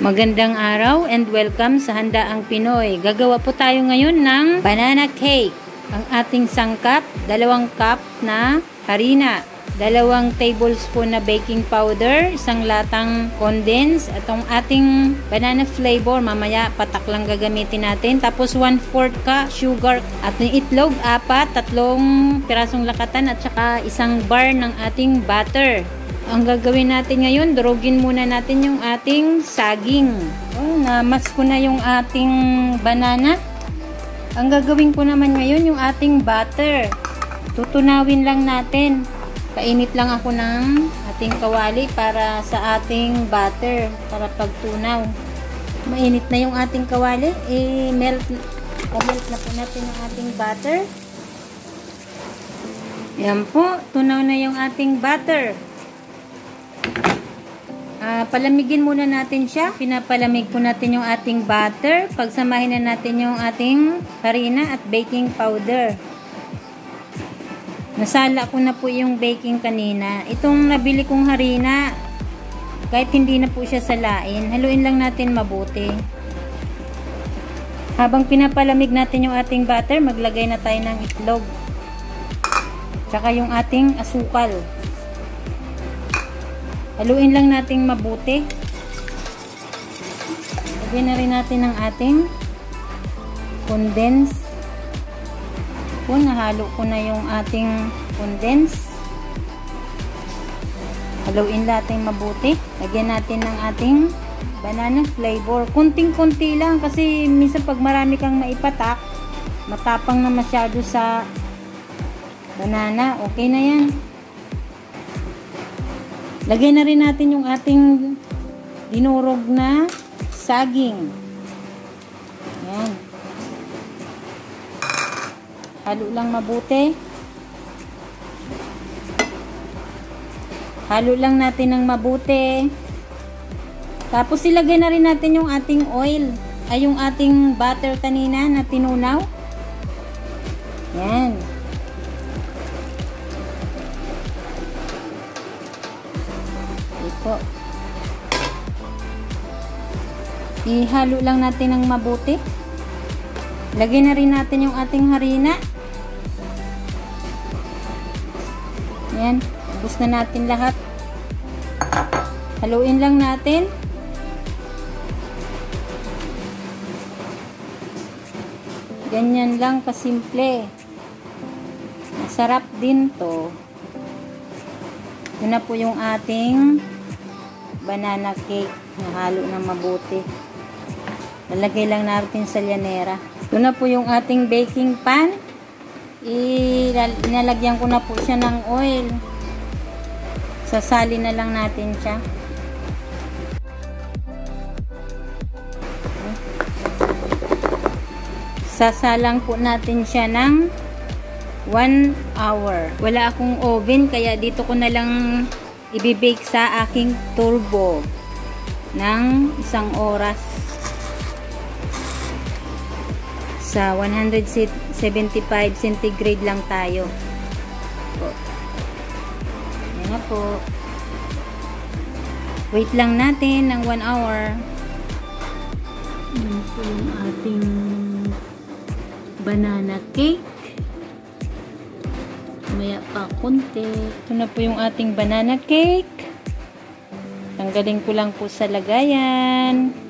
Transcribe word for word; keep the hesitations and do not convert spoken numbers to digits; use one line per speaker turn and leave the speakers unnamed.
Magandang araw and welcome sa Handaang Pinoy. Gagawa po tayo ngayon ng banana cake. Ang ating sangkap, dalawang cup na harina, dalawang tablespoon na baking powder, isang latang condensed, at ang ating banana flavor, mamaya patak lang gagamitin natin. Tapos one fourth ka sugar, at yung itlog, apat, tatlong pirasong lakatan, at saka isang bar ng ating butter. Ang gagawin natin ngayon, durugin muna natin yung ating saging. Oh, namas ko na yung ating banana. Ang gagawin ko naman ngayon, yung ating butter. Tutunawin lang natin. Kainit lang ako ng ating kawali para sa ating butter, para pagtunaw. Mainit na yung ating kawali. I-melt, i-melt na po natin yung ating butter. Yan po, tunaw na yung ating butter. Uh, palamigin muna natin siya. Pinapalamig po natin yung ating butter. Pagsamahin na natin yung ating harina at baking powder. Nasala ko na po yung baking kanina. Itong nabili kong harina, kahit hindi na po siya salain, haluin lang natin mabuti. Habang pinapalamig natin yung ating butter, maglagay na tayo ng itlog. Tsaka yung ating asukal. Haluin lang natin mabuti. Lagyan na rin natin ang ating condense. Kung nahalo ko na yung ating condense. Haluin natin mabuti. Lagyan natin ng ating banana flavor. Kunting-kunti lang kasi minsan pag marami kang maipatak, matapang na masyado sa banana. Okay na yan. Lagay na rin natin yung ating dinurog na saging. Ayan. Halo lang mabuti. Halo lang natin ng mabuti. Tapos ilagay na rin natin yung ating oil. Ay yung ating butter kanina na tinunaw. Ayan. Po. Ihalo lang natin ng mabuti. Lagyan na rin natin yung ating harina. Ayan. Ubus na natin lahat. Haluin lang natin. Ganyan lang kasimple. Masarap din to. Yun na po yung ating banana cake na halo ng mabuti. Lalagay lang natin sa lyanera. Ito na po yung ating baking pan. Inalagyan ko na po siya ng oil. Sasali na lang natin siya. Sasalang po natin siya ng one hour. Wala akong oven kaya dito ko na lang i-bake sa aking turbo ng isang oras sa one seventy-five centigrade lang tayo. Yan na po. Wait lang natin ng one hour. Yan po yung ating banana cake. Maya pa konti. Ito na po yung ating banana cake. Tanggalin ko lang po sa lagayan.